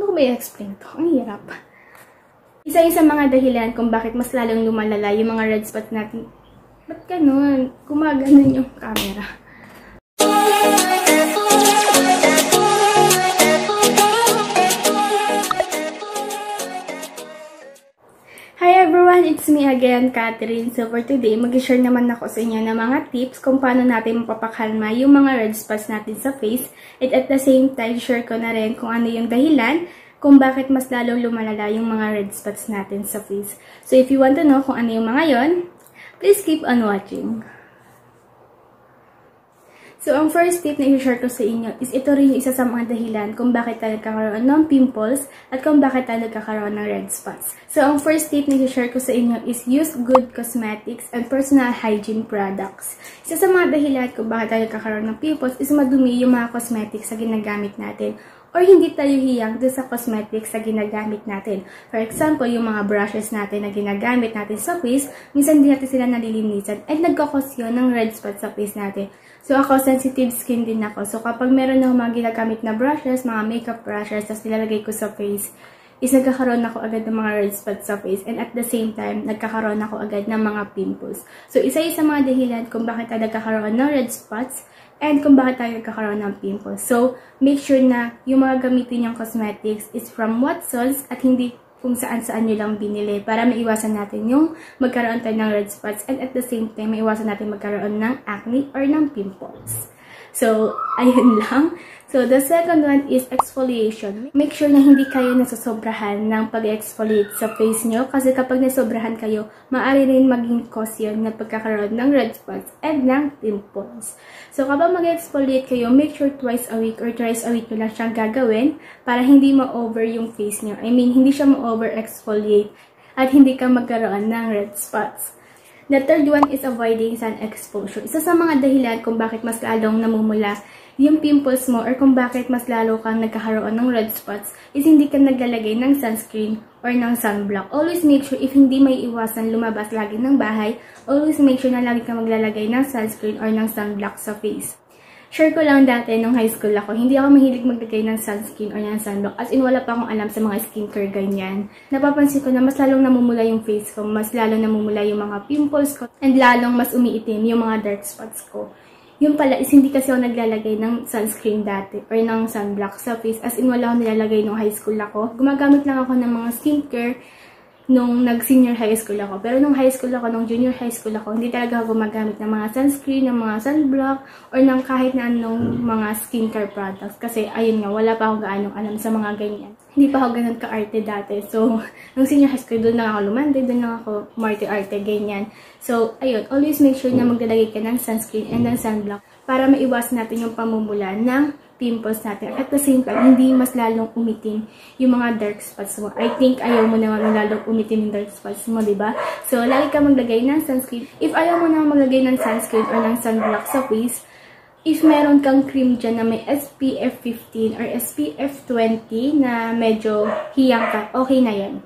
Paano ko ba i-explain to? Ang hirap. Isa yun sa mga dahilan kung bakit mas lalong lumalala yung mga red spots natin. Ba't ganun? Gumaganon yung camera. Hi everyone! It's me again, Catherine. So for today, mag-share naman ako sa inyo ng mga tips kung paano natin mapapakalma yung mga red spots natin sa face. At the same time, share ko na rin kung ano yung dahilan kung bakit mas lalong lumalala yung mga red spots natin sa face. So if you want to know kung ano yung mga yon, please keep on watching. So, ang first tip na i-share ko sa inyo is ito rin yung isa sa mga dahilan kung bakit tayo nagkakaroon ng pimples at kung bakit tayo nagkakaroon ng red spots. So, ang first tip na i-share ko sa inyo is use good cosmetics and personal hygiene products. Isa sa mga dahilan kung bakit tayo nagkakaroon ng pimples is madumi yung mga cosmetics sa ginagamit natin or hindi tayo hiyang doon sa cosmetics na ginagamit natin. For example, yung mga brushes natin na ginagamit natin sa face, minsan din natin sila nalilinisan at nagkakos yun ng red spots sa face natin. So, ako, sensitive skin din ako. So, kapag meron ako mga ginagamit na brushes, mga makeup brushes, tapos nilalagay ko sa face, is nagkakaroon ako agad ng mga red spots sa face. And at the same time, nagkakaroon ako agad ng mga pimples. So, isa sa mga dahilan kung bakit tayo nagkakaroon ng red spots and kung bakit tayo nagkakaroon ng pimples. So, make sure na yung mga gamitin yung cosmetics is from Watsons at hindi kung saan-saan nyo lang binili para maiwasan natin yung magkaroon tayo ng red spots and at the same time, maiwasan natin magkaroon ng acne or ng pimples. So, ayun lang. So, the second one is exfoliation. Make sure na hindi kayo nasosobrahan ng pag-exfoliate sa face nyo kasi kapag nasobrahan kayo, maaari rin maging cause yun na pagkakaroon ng red spots and ng pimples. So, kapag mag-exfoliate kayo, make sure twice a week or thrice a week nyo lang siyang gagawin para hindi ma-over yung face nyo. I mean, hindi siya ma-over-exfoliate at hindi ka magkaroon ng red spots. The third one is avoiding sun exposure. Isa sa mga dahilan kung bakit mas lalong namumula yung pimples mo or kung bakit mas lalo kang nagkakaroon ng red spots is hindi ka naglalagay ng sunscreen or ng sunblock. Always make sure if hindi may iwasan lumabas lagi ng bahay, always make sure na lagi ka maglalagay ng sunscreen or ng sunblock sa face. Share ko lang dati nung high school ako, hindi ako mahilig maglagay ng sunscreen or ng sunblock. As in, wala pa akong alam sa mga skincare ganyan. Napapansin ko na mas lalong namumula yung face ko, mas lalong namumula yung mga pimples ko, and lalong mas umiitim yung mga dark spots ko. Yung pala is hindi kasi ako naglalagay ng sunscreen dati or ng sunblock sa face. As in, wala akong nilalagay nung high school ako. Gumagamit lang ako ng mga skincare nung nag-senior high school ako. Pero nung high school ako, nung junior high school ako, hindi talaga ako gumagamit ng mga sunscreen, ng mga sunblock, or ng kahit na anong mga skincare products. Kasi, ayun nga, wala pa akong gaanong alam sa mga ganyan. Hindi pa ako ganun ka-arte dati. So, nung senior high school, doon lang ako lumande, doon lang ako marte-arte, ganyan. So, ayun, always make sure na maglalagay ka ng sunscreen and ng sunblock para maiwasan natin yung pamumula ng pimples natin. At the same time, hindi mas lalong umitim yung mga dark spots mo. I think ayaw mo naman lalong umitim yung dark spots mo, diba? So, lagi ka maglagay ng sunscreen. If ayaw mo naman maglagay ng sunscreen or ng sunblock sa face, if meron kang cream dyan na may SPF 15 or SPF 20 na medyo hiyang ka, okay na yan.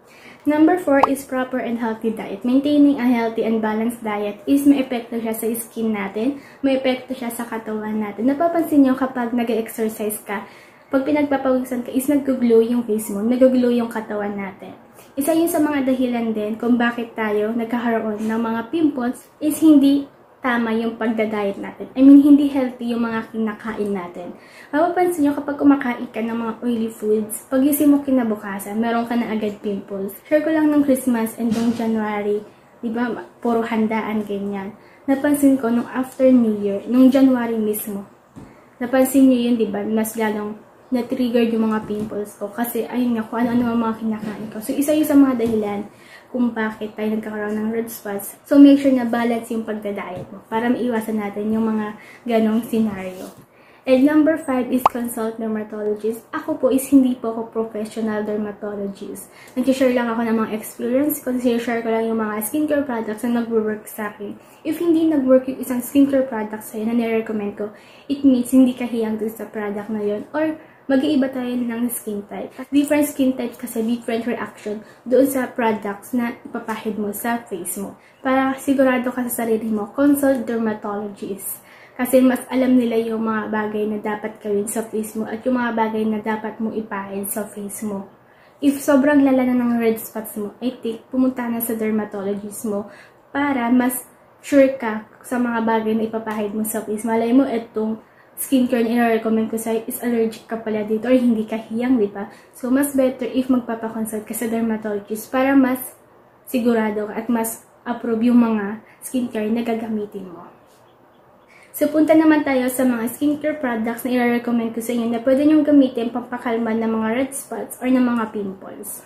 Number 4 is proper and healthy diet. Maintaining a healthy and balanced diet is may epekto siya sa skin natin, may epekto siya sa katawan natin. Napapansin nyo kapag nag-exercise ka, pag pinagpapawisan ka is nag-glow yung face mo, nag-glow yung katawan natin. Isa yun sa mga dahilan din kung bakit tayo nagkakaroon ng mga pimples is hindi tama yung pagda-diet natin. I mean, hindi healthy yung mga kinakain natin. Mapapansin nyo kapag kumakain ka ng mga oily foods, pagising mo kinabukasan, meron ka na agad pimples. Share ko lang ng Christmas and nung January, diba, puro handaan, ganyan. Napansin ko nung after New Year, nung January mismo, napansin nyo yun, diba, mas lalong na-trigger yung mga pimples ko. Kasi, ayun nga, kung ano-ano ang mga kinakain ko. So, isa yun sa mga dahilan kung bakit tayo nagkakaroon ng red spots. So, make sure na balance yung pagda-diet mo para maiwasan natin yung mga ganong scenario. And number 5 is consult dermatologist. Ako po is hindi po ako professional dermatologist. Nag-share lang ako ng mga experience ko. Share ko lang yung mga skincare products na nag-work sa akin. If hindi nag-work yung isang skincare product sa'yo na nire-recommend ko, it means hindi ka hiyang dun sa product na yun. Or mag-iiba tayo ng skin type. Different skin types kasi different reaction doon sa products na ipapahid mo sa face mo. Para sigurado ka sa sarili mo, consult dermatologist. Kasi mas alam nila yung mga bagay na dapat gawin sa face mo at yung mga bagay na dapat mo ipahid sa face mo. If sobrang lala na ng red spots mo, I think pumunta na sa dermatologist mo para mas sure ka sa mga bagay na ipapahid mo sa face. Malay mo, itong skincare na i-recommend ko sa'yo is allergic ka pala dito or hindi ka hiyang, di ba? So, mas better if magpapakonsult ka sa dermatologist para mas sigurado ka at mas approve yung mga skincare na gagamitin mo. So, punta naman tayo sa mga skincare products na i-recommend ko sa inyo na pwede nyong gamitin pampakalma ng mga red spots or ng mga pimples.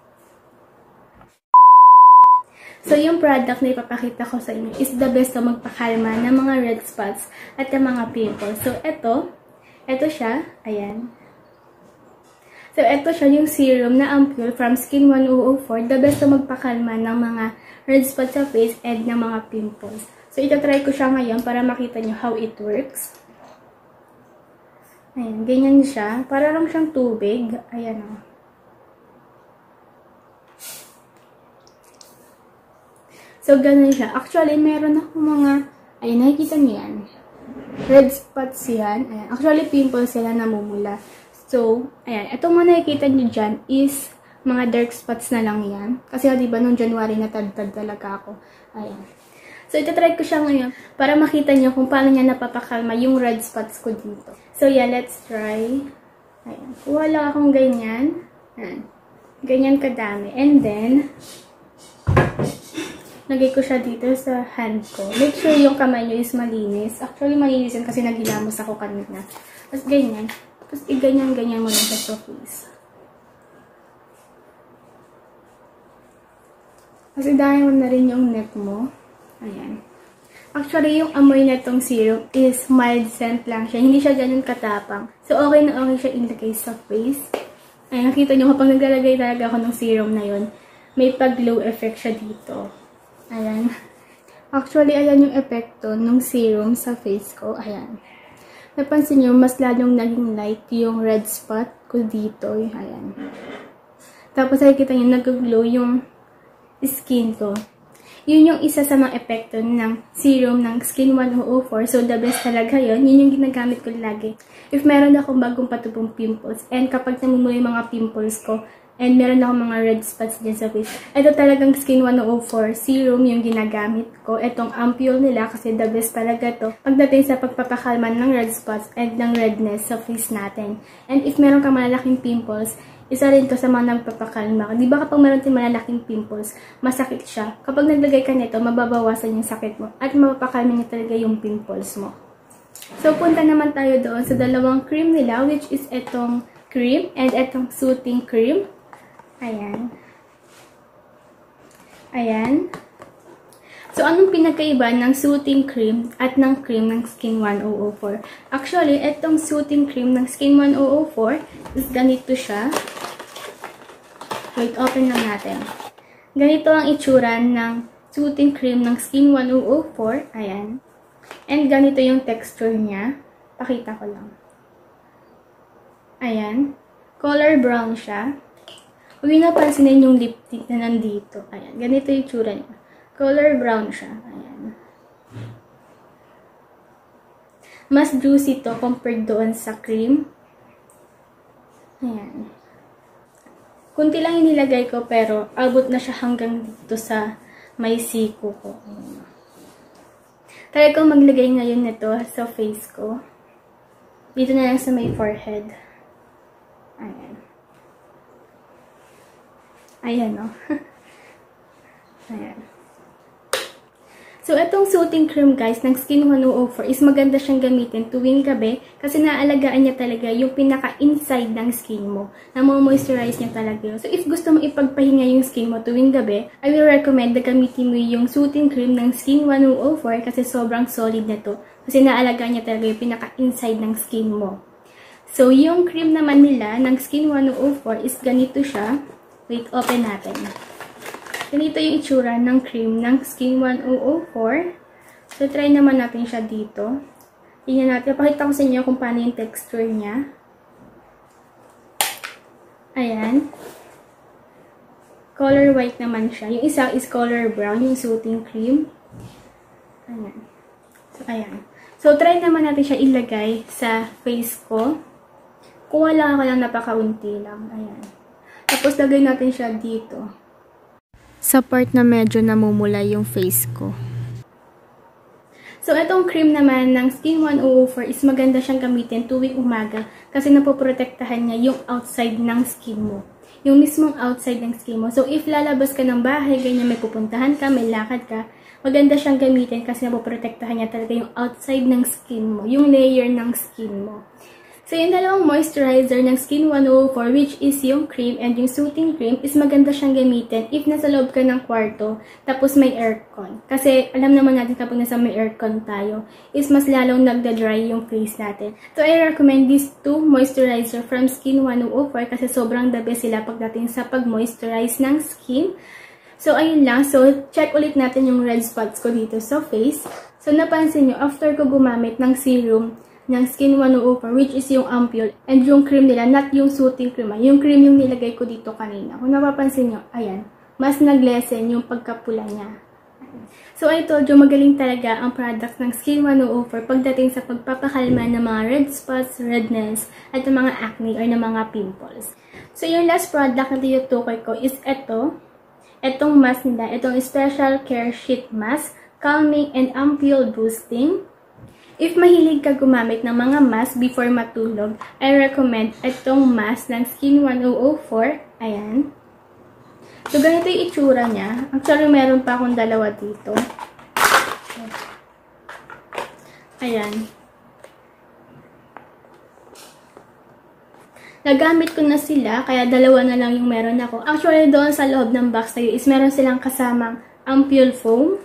So, yung product na ipapakita ko sa inyo is the best na magpakalma ng mga red spots at ng mga pimples. So, ito siya. Ayan. So, ito siya yung serum na Ampule from Skin 1004. The best na magpakalma ng mga red spots sa face and ng mga pimples. So, itatry ko siya ngayon para makita nyo how it works. Ayan, ganyan siya. Para lang siyang tubig. Ayan o. So, ganun siya. Actually, meron ako mga, ayan, nakikita nyo yan. Red spots yan. Ayan. Actually, pimples sila namumula. So, ayan. Itong mga nakikita nyo dyan is mga dark spots na lang yan. Kasi, diba, noong January natad-tad talaga ako. Ayan. So, itatry ko siya ngayon para makita nyo kung paano niya napapakalma yung red spots ko dito. So, yeah, let's try. Ayan. Kuha lang akong ganyan. Ayan. Ganyan kadami. And then, lagay ko siya dito sa hand ko. Make sure yung kamay nyo is malinis. Actually, malinis yan kasi naghilamos ako kanina. Tapos, ganyan. Tapos, iganyan-ganyan mo lang sa face. Kasi dahil mo na rin yung neck mo. Ayan. Actually, yung amoy na itong serum is mild scent lang siya. Hindi siya ganun katapang. So, okay na okay siya ilagay sa face. Ayan, nakita nyo kapag naglalagay talaga ako ng serum na yun, may pag-glow effect siya dito. Ayan. Actually, ayan yung epekto ng serum sa face ko. Ayan. Napansin nyo, mas lalong naging light yung red spot ko dito. Ayan. Tapos, nakikita nyo, nag-glow yung skin ko. Yun yung isa sa mga epekto ng serum ng Skin 1004. So, the best talaga yun. Yun yung ginagamit ko lagi. If meron akong bagong patubong pimples, and kapag namumuo yung mga pimples ko, and meron akong mga red spots dyan sa face, ito talagang Skin 104 serum yung ginagamit ko. Itong Ampule nila kasi the best talaga to pagdating sa pagpapakalman ng red spots and ng redness sa face natin. And if meron kang malalaking pimples, isa rin to sa mga nagpapakalma. Di ba kapag meron tayong malalaking pimples, masakit siya. Kapag naglagay ka nito, mababawasan yung sakit mo at mapapakalma niya talaga yung pimples mo. So, punta naman tayo doon sa dalawang cream nila, which is itong cream and itong soothing cream. Ayan. Ayan. So, anong pinagkaiba ng soothing cream at ng cream ng Skin 1004? Actually, itong soothing cream ng Skin 1004 is ganito siya. Wait, open lang natin. Ganito ang itsura ng soothing cream ng Skin 1004. Ayan. And ganito yung texture niya. Pakita ko lang. Ayan. Color brown siya. Huwag nyo napansinin yung lip tint na nandito. Ayan. Ganito yung itsura niya. Color brown siya. Ayan. Mas juicy to compared doon sa cream. Ayan. Kunti lang inilagay ko pero abot na siya hanggang dito sa may siko ko. Ayan. Try ko maglagay ngayon nito sa face ko. Dito na lang sa may forehead. Ayan. Ayan, no? Ayan. So, itong soothing cream, guys, ng Skin 1004 is maganda siyang gamitin tuwing gabi kasi naalagaan niya talaga yung pinaka-inside ng skin mo. Na-moisturize niya talaga. So, if gusto mo ipagpahinga yung skin mo tuwing gabi, I will recommend na gamitin mo yung soothing cream ng Skin 1004 kasi sobrang solid na to. Kasi naalagaan niya talaga yung pinaka-inside ng skin mo. So, yung cream naman nila ng Skin 104 is ganito siya. Wait, open natin. Ganito yung itsura ng cream ng Skin 1004. So, try naman natin siya dito. Tingnan natin. Pakita ko sa inyo kung paano yung texture niya. Ayan. Color white naman siya. Yung isa is color brown, yung soothing cream. Ayan. So, ayan. So, try naman natin siya ilagay sa face ko. Kuha lang ako ng napakaunti lang. Ayan. Tapos, lagay natin siya dito. Sa part na medyo namumula yung face ko. So, itong cream naman ng Skin 1004 is maganda siyang gamitin tuwing umaga kasi napoprotektahan niya yung outside ng skin mo. Yung mismong outside ng skin mo. So, if lalabas ka ng bahay, ganyan may pupuntahan ka, may lakad ka, maganda siyang gamitin kasi napoprotektahan niya talaga yung outside ng skin mo, yung layer ng skin mo. So, yung dalawang moisturizer ng Skin 104, which is yung cream and yung soothing cream, is maganda siyang gamitin if nasa loob ka ng kwarto, tapos may aircon. Kasi, alam naman natin kapag nasa may aircon tayo, is mas lalong nagda-dry yung face natin. So, I recommend these two moisturizer from Skin 104 kasi sobrang the best sila pagdating sa pag-moisturize ng skin. So, ayun lang. So, check ulit natin yung red spots ko dito sa face. So, napansin nyo, after ko gumamit ng serum ng Skin 104, which is yung ampule, and yung cream nila, not yung soothing cream, yung cream yung nilagay ko dito kanina. Kung napapansin nyo, ayan, mas nag-lessen yung pagkapula niya. So, I told you, magaling talaga ang products ng Skin 104 pagdating sa pagpapakalma ng mga red spots, redness, at ng mga acne or ng mga pimples. So, yung last product na tinutukoy ko is itong mask nila, itong Special Care Sheet Mask, Calming and Ampule Boosting. If mahilig ka gumamit ng mga mask before matulog, I recommend itong mask ng Skin 1004. Ayan. So, ganito yung itsura niya. Actually, meron pa akong dalawa dito. Ayan. Nagamit ko na sila, kaya dalawa na lang yung meron ako. Actually, doon sa loob ng box na yun is meron silang kasamang ampule foam,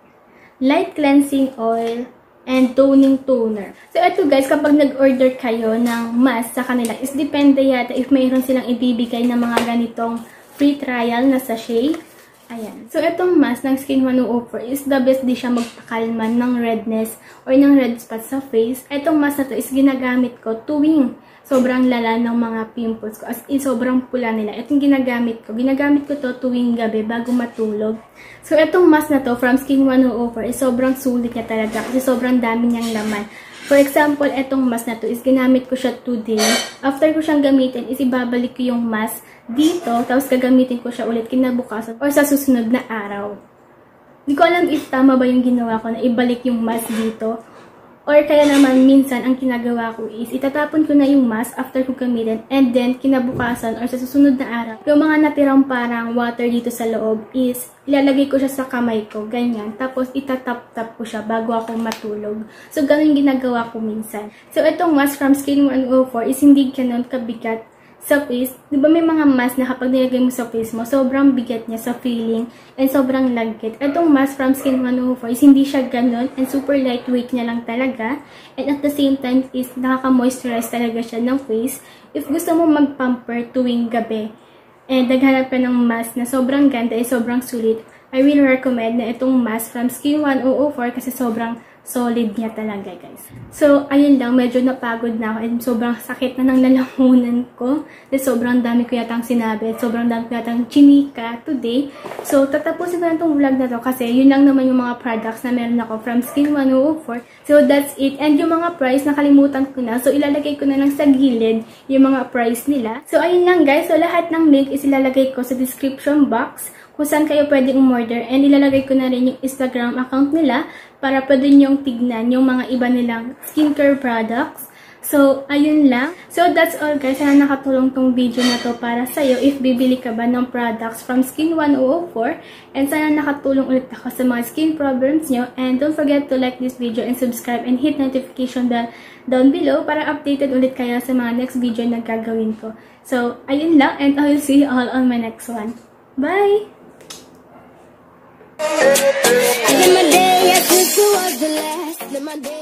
light cleansing oil, and toning toner. So, ito guys, kapag nag-order kayo ng mask sa kanila, is depende yata if mayroon silang ibibigay na mga ganitong free trial na sachet. Ayan. So, itong mask ng Skin 104 is the best di siya magpakalma ng redness or ng red spots sa face. Itong mask na to is ginagamit ko tuwing sobrang lala ng mga pimples ko. As in, sobrang pula nila. Itong ginagamit ko. Ginagamit ko to tuwing gabi bago matulog. So, itong mask na to from Skin 104 is sobrang sulit niya talaga kasi sobrang dami niyang laman. For example, itong mask na to is ginamit ko siya today. After ko siyang gamitin, is ibabalik ko yung mask dito, tapos gagamitin ko siya ulit kinabukasan or sa susunod na araw. Hindi ko alam if tama ba yung ginawa ko na ibalik yung mask dito. Or kaya naman minsan ang ginagawa ko is itatapon ko na yung mask after ko gamitin and then kinabukasan or sa susunod na araw, yung mga natirang parang water dito sa loob is ilalagay ko siya sa kamay ko, ganyan. Tapos itatap-tap ko siya bago ako matulog. So, ganun yung ginagawa ko minsan. So, itong mask from Skin 104 is hindi ganun kabigat sa face. Di ba may mga mask na kapag nilagay mo sa face mo, sobrang bigat niya sa feeling and sobrang lagkit. Itong mask from Skin 104 is hindi siya ganun and super lightweight niya lang talaga. And at the same time is nakaka-moisturize talaga siya ng face. If gusto mo mag-pamper tuwing gabi and naghanap ka ng mask na sobrang ganda and sobrang sulit, I will recommend na itong mask from Skin 104 kasi sobrang solid niya talaga, guys. So, ayun lang, medyo napagod na ako and sobrang sakit na ng lalamunan ko. At sobrang dami ko yatang sinabi at sobrang dami ko yatang chinika today. So, tatapusin ko na itong vlog na to kasi yun lang naman yung mga products na meron ako from Skin 104. So, that's it. And yung mga price, nakalimutan ko na. So, ilalagay ko na lang sa gilid yung mga price nila. So, ayun lang, guys. So, lahat ng link is ilalagay ko sa description box kung saan kayo pwedeng umorder. And ilalagay ko na rin yung Instagram account nila para pwede nyong tignan yung mga iba nilang skincare products. So, ayun lang. So, that's all guys. Sana nakatulong tong video na to para sa'yo if bibili ka ba ng products from Skin 104. And sana nakatulong ulit ako sa mga skin problems nyo. And don't forget to like this video and subscribe and hit notification bell down below para updated ulit kayo sa mga next video na gagawin ko. So, ayun lang. And I will see you all on my next one. Bye! I did my day, I took you was the last. Did my day.